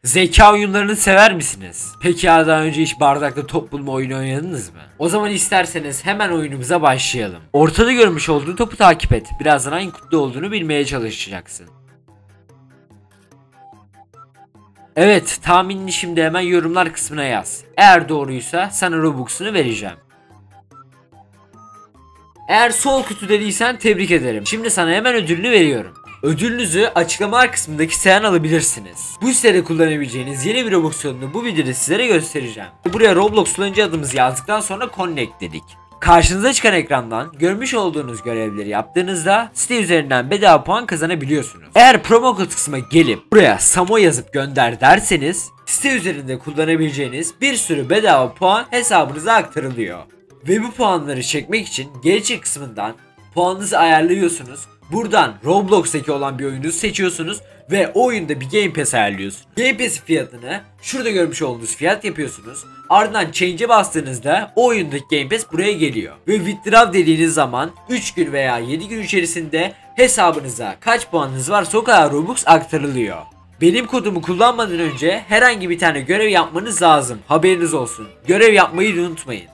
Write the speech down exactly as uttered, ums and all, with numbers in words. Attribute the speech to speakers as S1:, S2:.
S1: Zeka oyunlarını sever misiniz? Peki ya daha önce hiç bardakta top bulma oyunu oynadınız mı? O zaman isterseniz hemen oyunumuza başlayalım. Ortada görmüş olduğu topu takip et. Birazdan hangi kutuda olduğunu bilmeye çalışacaksın. Evet, tahminini şimdi hemen yorumlar kısmına yaz. Eğer doğruysa sana Robux'unu vereceğim. Eğer sol kutu dediysen tebrik ederim. Şimdi sana hemen ödülünü veriyorum. Ödülünüzü açıklamalar kısmındaki siteden alabilirsiniz. Bu sitede kullanabileceğiniz yeni bir Robux yolunu bu videoda sizlere göstereceğim. Buraya Roblox kullanıcı adımızı yazdıktan sonra Connect dedik. Karşınıza çıkan ekrandan görmüş olduğunuz görevleri yaptığınızda site üzerinden bedava puan kazanabiliyorsunuz. Eğer promo kod kısmına gelip buraya Samo yazıp gönder derseniz site üzerinde kullanabileceğiniz bir sürü bedava puan hesabınıza aktarılıyor. Ve bu puanları çekmek için geri kısmından puanınızı ayarlıyorsunuz. Buradan Roblox'taki olan bir oyunu seçiyorsunuz ve o oyunda bir Game Pass ayarlıyorsunuz. Game Pass fiyatını şurada görmüş olduğunuz fiyat yapıyorsunuz. Ardından Change'e bastığınızda o oyundaki Game Pass buraya geliyor. Ve Withdraw dediğiniz zaman üç gün veya yedi gün içerisinde hesabınıza kaç puanınız varsa o kadar Robux aktarılıyor. Benim kodumu kullanmadan önce herhangi bir tane görev yapmanız lazım. Haberiniz olsun. Görev yapmayı unutmayın.